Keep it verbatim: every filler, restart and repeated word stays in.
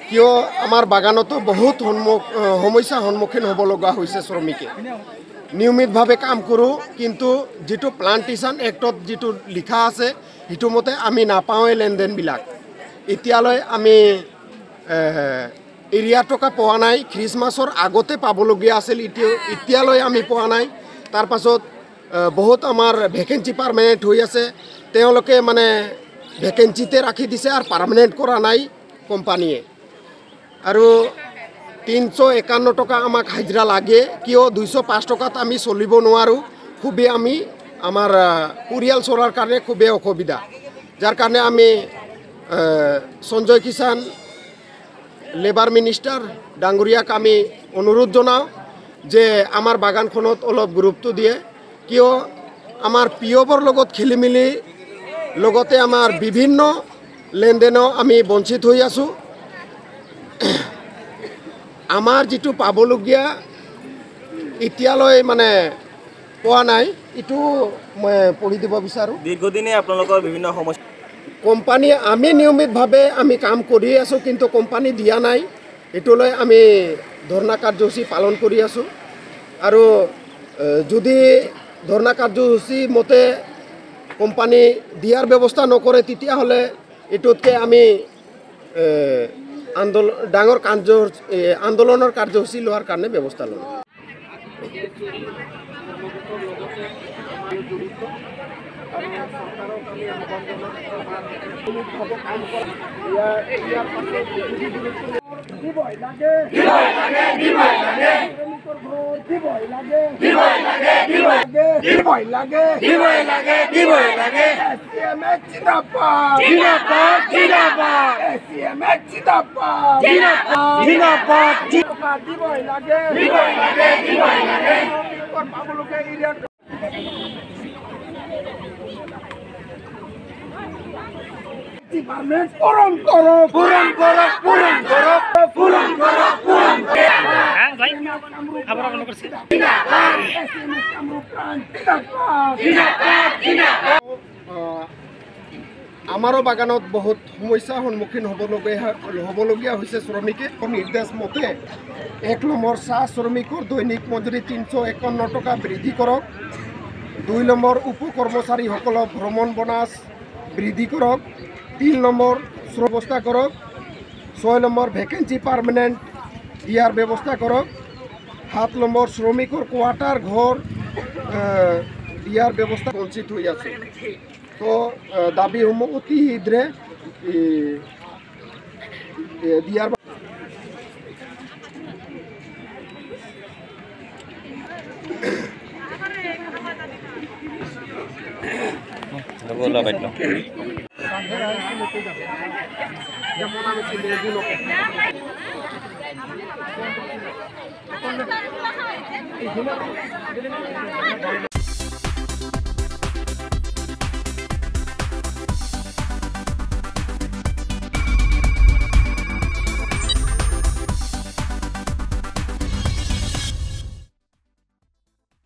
কিয় আমাৰ বাগানতো বহুত সন্মুখ সমস্যাৰ সন্মুখীন হ'ব লগা হৈছে শ্ৰমিকে নিয়মিতভাৱে কাম কৰোঁ কিন্তু যিটো প্লান্টেশ্যন এক্টত যিটো লিখা আছে সেইটো মতে আমি নাপাওঁৱে লেনদেনবিলাক এতিয়ালৈ আমি এৰিয়া টকা পোৱা নাই খ্ৰীষ্টমাছৰ আগতে পাবলগীয়া আছিল এতিয়া এতিয়ালৈ আমি পোৱা নাই তাৰ পাছত বহুত আমাৰ ভেকেঞ্চি পাৰ্মানেণ্ট হৈ আছে তেওঁলোকে মানে ভেকেঞ্চিতে ৰাখি দিছে আৰু পাৰ্মানেণ্ট কৰা নাই কোম্পানীয়ে আৰু তিনিশ একাৱন্ন টকা আমাক হাজিৰা লাগে কিয় দুইশ পাঁচ টকাত আমি চলিব নোৱাৰোঁ খুবেই আমি আমাৰ পৰিয়াল চলাৰ কাৰণে খুবেই অসুবিধা যাৰ কাৰণে আমি সঞ্জয় কিষাণ লেবাৰ মিনিষ্টাৰ ডাঙৰীয়াক আমি অনুৰোধ জনাওঁ যে আমাৰ বাগানখনত অলপ গুৰুত্ব দিয়ে কিয় আমাৰ পি অ'ৰ লগত খেলি মেলি লগতে আমাৰ বিভিন্ন লেনদেনো আমি বঞ্চিত হৈ আছোঁ আমাৰ যিটো পাবলগীয়া এতিয়ালৈ মানে পোৱা নাই এইটো মই পঢ়ি দিব বিচাৰোঁ দীৰ্ঘদিনে আপোনালোকৰ বিভিন্ন সমস্যা কোম্পানী আমি নিয়মিতভাৱে আমি কাম কৰি আছোঁ কিন্তু কোম্পানী দিয়া নাই এইটোলৈ আমি ধৰ্ণা কাৰ্যসূচী পালন কৰি আছোঁ আৰু যদি ধৰ্ণা কাৰ্যসূচী মতে কোম্পানী দিয়াৰ ব্যৱস্থা নকৰে তেতিয়াহ'লে এইটোতকৈ আমি আন্দোলন ডাঙৰ কাৰ্য আন্দোলনৰ কাৰ্যসূচী লোৱাৰ কাৰণে ব্যৱস্থা ল'ম পূরণ করো পূরণ করো পূরণ করো পূরণ করো পূরণ করো হ্যাঁ ভাই আবার বন্ধ করছি আমাৰো বাগানত বহুত সমস্যাৰ সন্মুখীন হ'বলগীয়া হ'বলগীয়া হৈছে শ্ৰমিকে নিৰ্দেশ মতে এক নম্বৰ চাহ শ্ৰমিকৰ দৈনিক মজুৰি তিনিশ একাৱন্ন টকা বৃদ্ধি কৰক দুই নম্বৰ উপ কৰ্মচাৰীসকলক ভ্ৰমণ বোনাছ বৃদ্ধি কৰক তিন নম্বৰ ব্যৱস্থা কৰক ছয় নম্বৰ ভেকেঞ্চি পাৰ্মানেণ্ট দিয়াৰ ব্যৱস্থা কৰক সাত নম্বৰ শ্ৰমিকৰ কোৱাৰ্টাৰ ঘৰ দিয়াৰ ব্যৱস্থা বঞ্চিত হৈ আছে তো দাবীসমূহ অতি শীঘ্ৰে দিয়াৰ যেমন আমি ছিল